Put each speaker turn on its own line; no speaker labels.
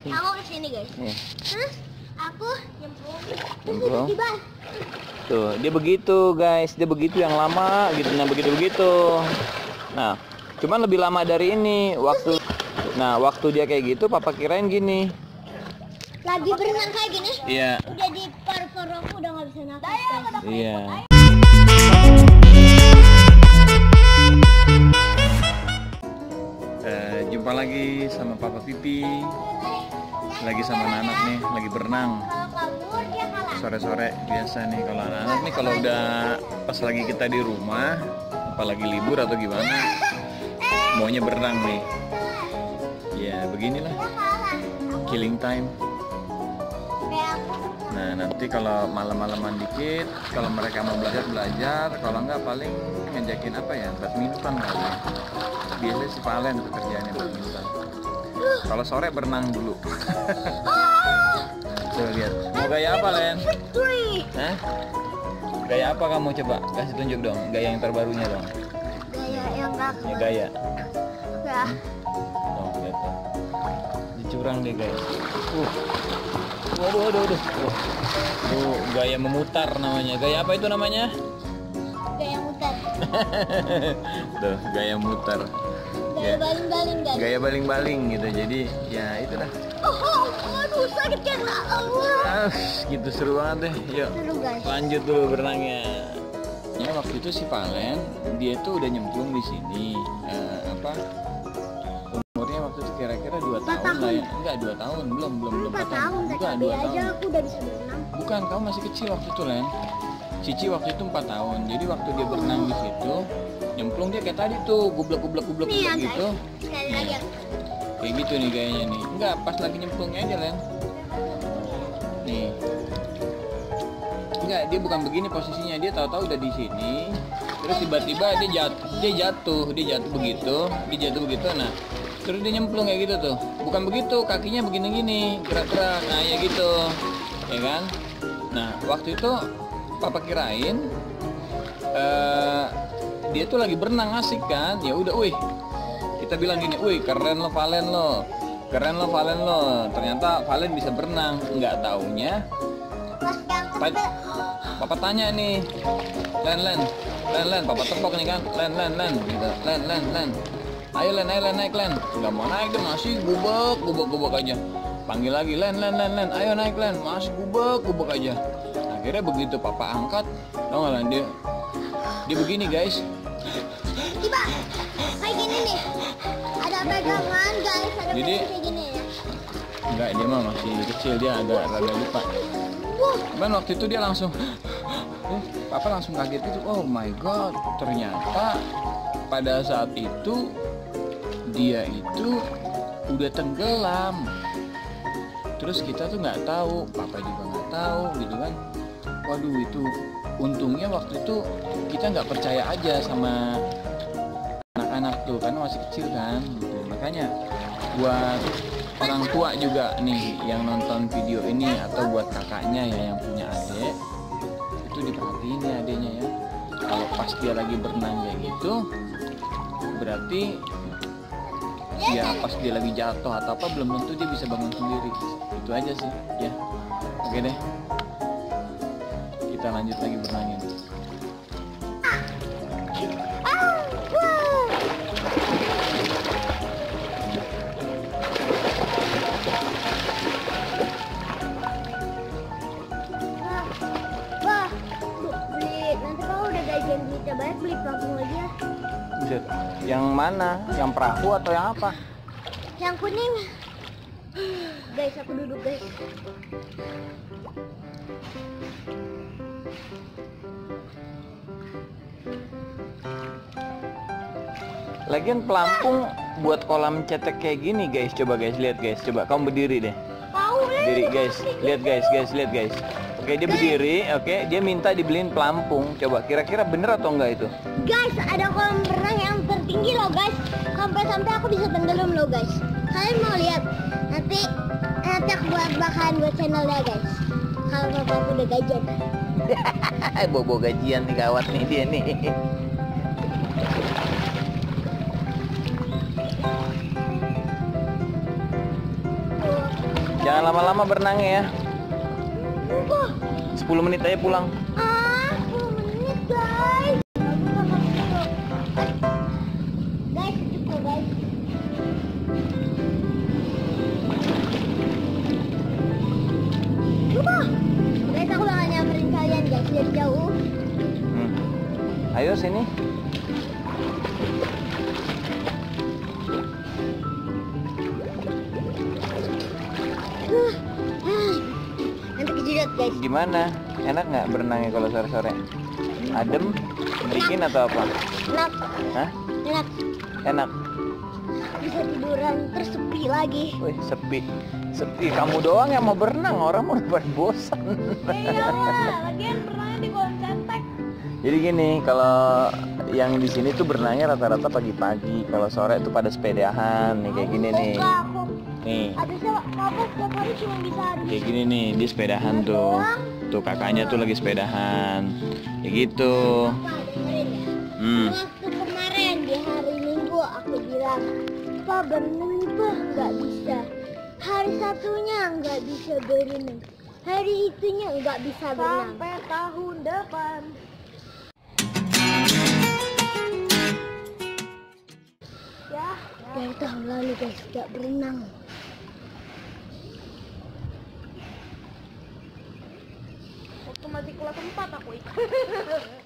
Aku kesini guys.
Nih.
Terus aku nyemplung.
Nyemplung.
Tiba-tiba
Tuh, dia begitu guys, dia begitu yang lama gitu, nah begitu-begitu. Nah, cuman lebih lama dari ini waktu. Nah, waktu dia kayak gitu, papa kirain gini.
lagi berenang kayak gini.
Iya.
Udah di paru-paru aku udah nggak bisa nafas. Guys.
Iya. Jumpa lagi sama Papa Pipi. Lagi sama anak-anak nih, lagi berenang.
Kalau kabur dia kalah.
Sore-sore biasa nih kalau anak-anak nih kalau udah pas lagi kita di rumah, apalagi libur atau gimana, maunya berenang nih. Ya beginilah,
Dia kalah.
killing time.
Kayak aku.
Nah nanti kalau malam-malaman dikit, kalau mereka mau belajar, kalau enggak paling ngajakin apa ya, badminton kali ya. Biasanya si Valen pekerjaannya badminton. Kalau sore berenang dulu. Tuh lihat, mau gaya apa Len? Hah? Gaya apa kamu coba? Kasih tunjuk dong, gaya yang terbarunya dong.
Gaya yang gak
Ya gaya.
Ya.
Oh lihat tuh. Dicurang deh guys. Waduh. Tuh gaya memutar namanya. Gaya apa itu namanya?
Gaya muter.
Tuh gaya muter.
Gaya baling-baling guys.
Gaya baling-baling gitu. Jadi ya itu dah.
Aduh sakit kan Allah.
Gitu seru banget deh. Yuk.
Seru guys.
Lanjut dulu berenangnya. Ya waktu itu si Valen dia tuh udah nyemplung di sini. Umurnya waktu itu kira-kira 2 tahun lah ya. Enggak 2 tahun, belum
4 tahun
Bukan
tadi
2
aja
tahun.
aku udah bisa berenang.
Bukan, kamu masih kecil waktu itu Len. Cici waktu itu 4 tahun. Jadi waktu dia berenang di situ, nyemplung dia kayak tadi tuh, gublek
Nih ya
gitu.
guys. Sekali lagi aku.
Kayak gitu nih gayanya nih. Enggak, pas lagi nyemplungnya aja Len. Nih. Enggak, dia bukan begini posisinya. Dia tahu-tahu udah di sini. Terus tiba-tiba dia jatuh begitu. Nah, terus dia nyemplung kayak gitu tuh. Bukan begitu, kakinya begini-gini, gerak-gerak. Nah, ya gitu. Ya kan? Nah, waktu itu papa kirain dia tuh lagi berenang asik kan. Ya udah, wih. Kita bilang gini, wih, keren lo Valen lo. Ternyata Valen bisa berenang. Enggak taunya papa tanya nih, Len, papa tepok nih kan, Len, gitu, Len, ayo Len, naik Len, nggak mau naik dia masih gubek aja, panggil lagi, Len, ayo naik Len, masih gubek aja, akhirnya begitu papa angkat, tau nggak Len, dia begini guys,
Tiba kayak gini nih. Ada pegangan guys, ada
Jadi,
pegangan kayak gini ya.
enggak dia mah masih kecil, dia agak rada lupa. Cuman waktu itu dia langsung papa langsung kaget itu, oh my god, ternyata pada saat itu dia itu udah tenggelam. Terus kita tuh nggak tahu, papa juga nggak tahu gitu kan. Waduh, itu untungnya waktu itu kita nggak percaya aja sama anak-anak tuh karena masih kecil kan gitu. Makanya buat orang tua juga nih yang nonton video ini atau buat kakaknya ya yang punya adik, itu diperhatiin ya adiknya ya. Kalau pas dia lagi berenang kayak gitu, berarti ya pas dia lagi jatuh atau apa belum tentu dia bisa bangun sendiri. Itu aja sih ya. Oke deh, kita lanjut lagi berenangin.
Wah, beli nanti kalau udah gajian kita banyak beli pelampung lagi ya.
Buset. Yang mana? Yang perahu atau yang apa?
Yang kuning. Guys, aku duduk guys.
Lagian pelampung buat kolam cetek kayak gini guys. Coba guys, lihat guys. Coba kamu berdiri deh.
Tahu
Berdiri guys. Lihat guys. Oke, dia berdiri. Oke, dia minta dibeliin pelampung. Coba kira-kira bener atau enggak itu?
Guys, ada kolam renang yang tertinggi loh guys. Sampai aku bisa tenggelam loh guys. Kalian mau lihat? Nanti aku bakalan buat channelnya guys. Kalau papa aku udah gajian.
Bobo gajian nih gawat nih dia nih.
Tuh.
Jangan lama-lama berenangnya ya.
Wah.
10 menit aja pulang.
10 menit guys. Guys, cukup guys. Wah. Guys, aku bakal nyamperin kalian guys dari jauh.
Ayo sini.
Nanti kejedot guys.
Gimana? Enak nggak berenangnya kalau sore-sore? Adem, bikin atau apa?
Enak.
Hah?
Enak.
Enak.
Bisa tiduran terus sepi lagi.
Wih, sepi. Sepi. Kamu doang yang mau berenang, orang mau pada bosan.
Iya lah, lagian berenangnya di kolam cetek.
Jadi gini, kalau yang di sini tuh berenangnya rata-rata pagi-pagi. Kalau sore tuh pada sepedahan nih kayak gini nih. Nih.
Habisnya papa setiap hari cuma bisa hari.
Kayak gini nih, dia sepedahan tuh. Tuh kakaknya tuh lagi sepedahan. Kayak gitu.
Papa dengerin ya. Waktu kemarin di hari Minggu aku bilang, "Pa berenang pa nggak bisa." Hari Sabtunya nggak bisa berenang. Hari itunya nggak bisa berenang. Sampai tahun depan. Ya. Dari tahun lalu guys nggak berenang. Waktu masih kelas 4 aku ikut.